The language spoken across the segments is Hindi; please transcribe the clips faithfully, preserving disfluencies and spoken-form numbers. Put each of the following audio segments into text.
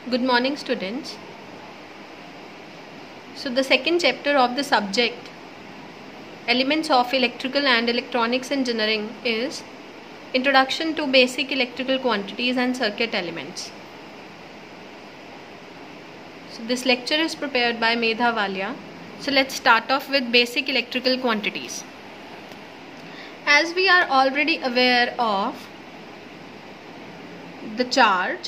Good morning, students. So the second chapter of the subject Elements of Electrical and Electronics Engineering is Introduction to Basic Electrical Quantities and Circuit Elements. So this lecture is prepared by Medha Walia. So let's start off with basic electrical quantities. As we are already aware of the charge,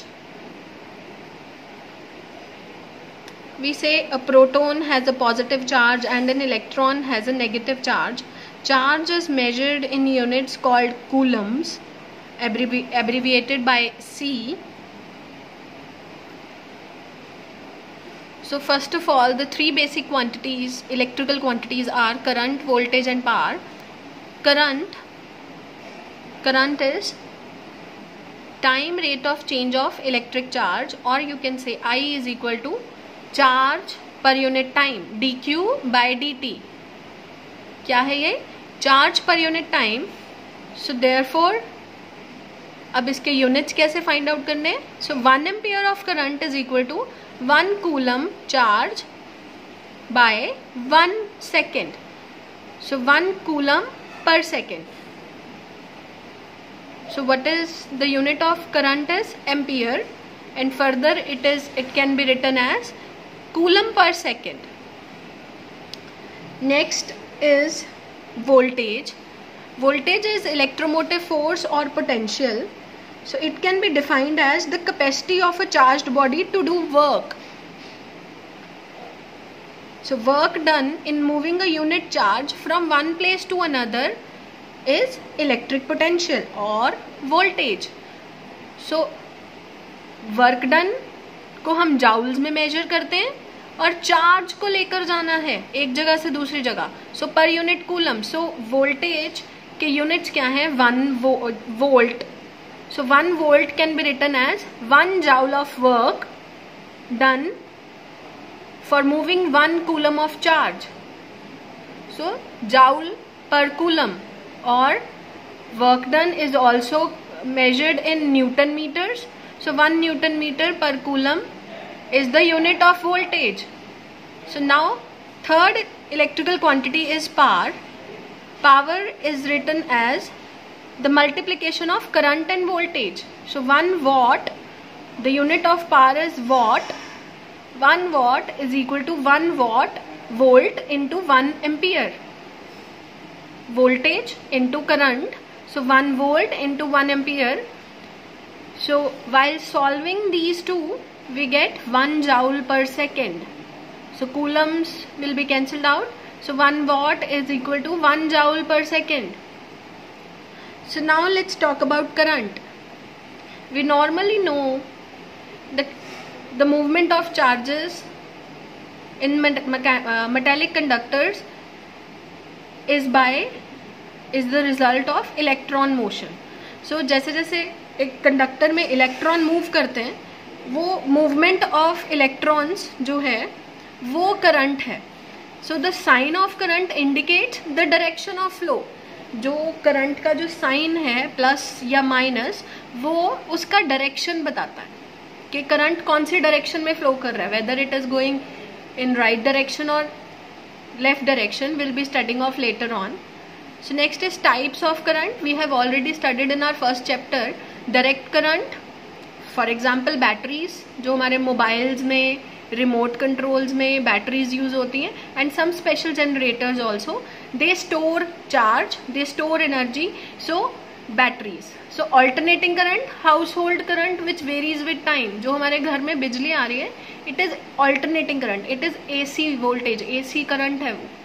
we say a proton has a positive charge and an electron has a negative charge. Charge is measured in units called coulombs, abbrevi abbreviated by C. So first of all, the three basic quantities, electrical quantities are current, voltage and power. Current, current is time rate of change of electric charge, or you can say I is equal to charge per unit time dq by dt. क्या है ये? Charge per unit time. So therefore अब इसके यूनिट्स कैसे फाइंड आउट करने? So one ampere of current is equal to one coulomb charge by one second. So one coulomb per second. So what is the unit of current is ampere, and further it is it can be written as coulomb per second. Next is voltage. Voltage is electromotive force or potential. So it can be defined as the capacity of a charged body to do work. So work done in moving a unit charge from one place to another is electric potential or voltage. So work done को हम जाउल्स में मेजर करते हैं और चार्ज को लेकर जाना है एक जगह से दूसरी जगह. So per unit coulomb. So voltage के यूनिट्स क्या हैं? One volt. So one volt can be written as one joule of work done for moving one coulomb of charge. So joule per coulomb. और work done is also measured in Newton meters. So one Newton meter per coulomb is the unit of voltage. So now third electrical quantity is power. Power is written as the multiplication of current and voltage. So one watt, the unit of power is watt. One watt is equal to one watt volt into one ampere. Voltage into current. So one volt into one ampere. So while solving these two, we get one joule per second. So coulombs will be cancelled out. So one watt is equal to one joule per second. So now let's talk about current. We normally know that the movement of charges in metallic conductors is by is the result of electron motion. So जैसे जैसे एक कंडक्टर में इलेक्ट्रॉन मूव करते हैं, वो मूवमेंट ऑफ इलेक्ट्रॉन्स जो है वो करंट है. So the sign of current indicates the direction of flow. जो करंट का जो साइन है प्लस या माइनस, वो उसका डायरेक्शन बताता है कि करंट कौन सी डायरेक्शन में फ्लो कर रहा है. Whether it is going in right direction और left direction will be studying of later on. So next is types of current. We have already studied in our first chapter. Direct current, for example batteries, जो हमारे मोबाइल्स में, रिमोट कंट्रोल्स में बैटरीज यूज होती हैं, and some special generators also. They store charge, they store energy. So batteries. So alternating current, household current which varies with time. जो हमारे घर में बिजली आ रही है, it is alternating current. It is A C voltage, A C current है वो.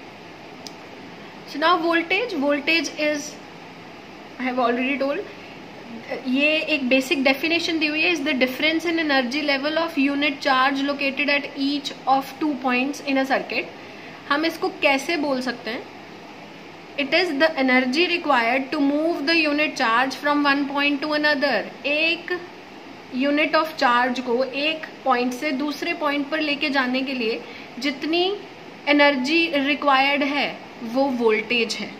So now voltage, voltage is, I have already told, ये एक basic definition दी हुई है, is the difference in energy level of unit charge located at each of two points in a circuit. हम इसको कैसे बोल सकते हैं? It is the energy required to move the unit charge from one point to another. एक यूनिट ऑफ चार्ज को एक पॉइंट से दूसरे पॉइंट पर लेके जाने के लिए जितनी एनर्जी रिक्वायर्ड है वो वोल्टेज है.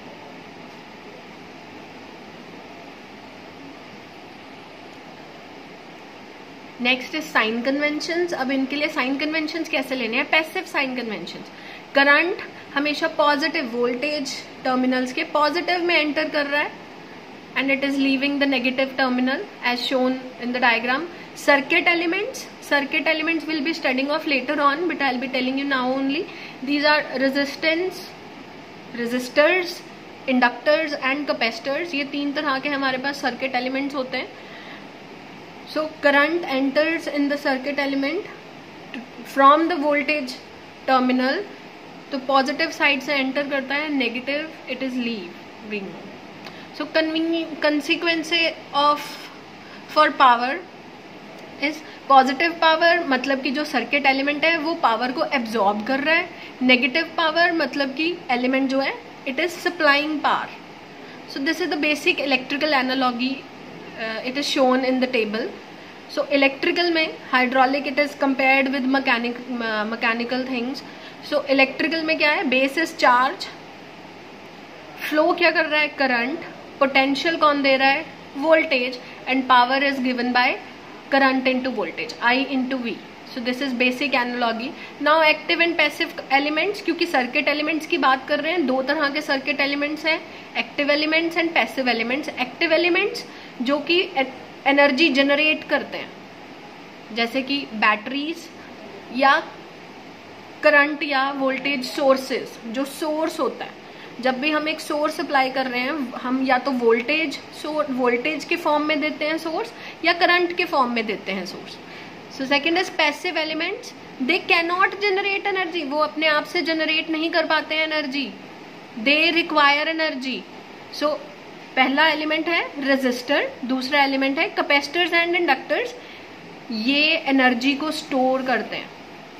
Next is sign conventions. अब इनके लिए साइन कन्वेंशंस कैसे लेने हैं? Passive sign conventions. करंट हमेशा पॉजिटिव वोल्टेज टर्मिनल्स के पॉजिटिव में एंटर कर रहा है and it is leaving the negative terminal as shown in the diagram. Circuit elements, circuit elements we'll be studying of later on, but I'll be telling you now only. These are resistance, resistors, inductors and capacitors. ये तीन तरह के हमारे पास circuit elements होते हैं. So current enters in the circuit element from the voltage terminal. तो positive side से enter करता है, negative it is leaving. So consequence of for power is positive power, मतलब कि जो सर्किट एलिमेंट है वो पावर को एब्जॉर्ब कर रहा है. नेगेटिव पावर मतलब कि एलिमेंट जो है it is supplying power. So this is the basic electrical analogy, it is shown in the table. So electrical में hydraulic it is compared with mechanic mechanical things. So electrical में क्या है? बेस इज चार्ज, फ्लो क्या कर रहा है? करंट. पोटेंशियल कौन दे रहा है? Voltage. And power is given by current into voltage, I into V. So this is basic analogy. Now active and passive elements, क्योंकि सर्किट एलिमेंट्स की बात कर रहे हैं, दो तरह के सर्किट एलिमेंट्स हैं, active elements and passive elements. Active elements जो कि एनर्जी जनरेट करते हैं, जैसे कि बैटरीज या करंट या वोल्टेज सोर्सेज. जो सोर्स होता है, जब भी हम एक सोर्स अप्लाई कर रहे हैं, हम या तो वोल्टेज वोल्टेज के फॉर्म में देते हैं सोर्स या करंट के फॉर्म में देते हैं source. So second is passive elements. They can not generate energy, वो अपने आप से जनरेट नहीं कर पाते हैं energy, they require energy. So पहला एलिमेंट है रेजिस्टर, दूसरा एलिमेंट है कैपेसिटर्स एंड इंडक्टर्स. ये एनर्जी को स्टोर करते हैं.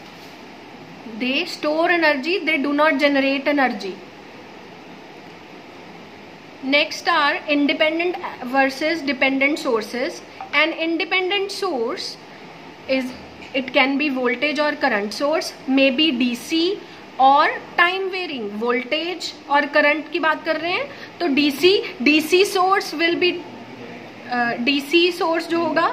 They store energy, they do not generate energy. Next are independent versus dependent sources. An independent source is, it can be voltage or current source, may be D C और time varying. voltage और current की बात कर रहे हैं तो D C D C source will be uh, D C source जो होगा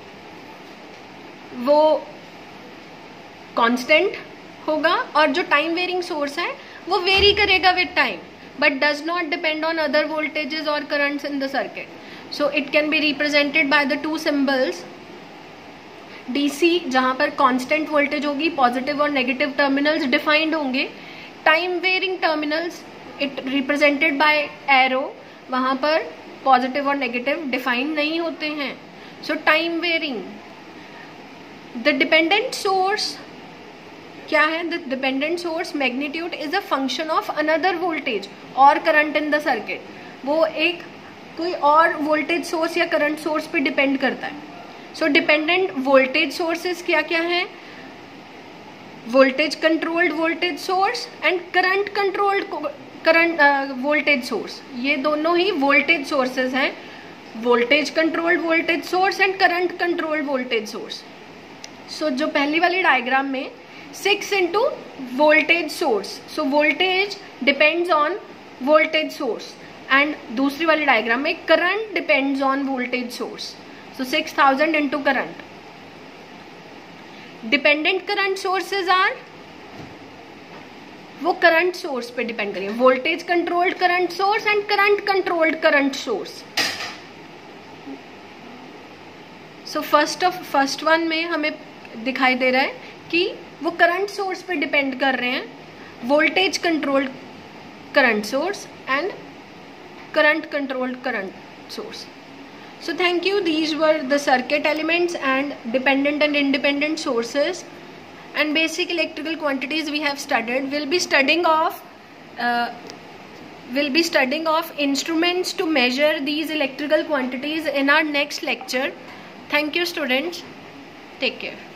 वो constant होगा, और जो time varying source है वो vary करेगा with time, but does not depend on other voltages or currents in the circuit. So it can be represented by the two symbols. D C जहाँ पर constant voltage होगी, positive और negative terminals defined होंगे. Time varying terminals it represented by arrow, वहाँ पर positive और negative defined नहीं होते हैं. So time varying. The dependent source क्या है? The dependent source magnitude is a function of another voltage और करंट इन द सर्किट. वो एक कोई और वोल्टेज सोर्स या करंट सोर्स पे डिपेंड करता है. सो डिपेंडेंट वोल्टेज सोर्सेज क्या क्या है? Voltage controlled voltage source and current controlled current voltage source. ये दोनों ही वोल्टेज सोर्सेज हैं. Voltage controlled voltage source and current controlled voltage source. So जो पहली वाली डायग्राम में six into voltage source, so voltage depends on voltage source, and दूसरी वाली डायग्राम में current depends on voltage source, so six thousand into current. dependent current sources are, वो करंट सोर्स पे डिपेंड करेंगे. Voltage controlled current source and current controlled current source. So first of first one में हमें दिखाई दे रहा है कि वो करंट सोर्स पे डिपेंड कर रहे हैं, voltage controlled current source and current controlled current source. So thank you. These were the circuit elements and dependent and independent sources and basic electrical quantities we have studied. We'll be studying of uh, we'll be studying of instruments to measure these electrical quantities in our next lecture. Thank you students. Take care.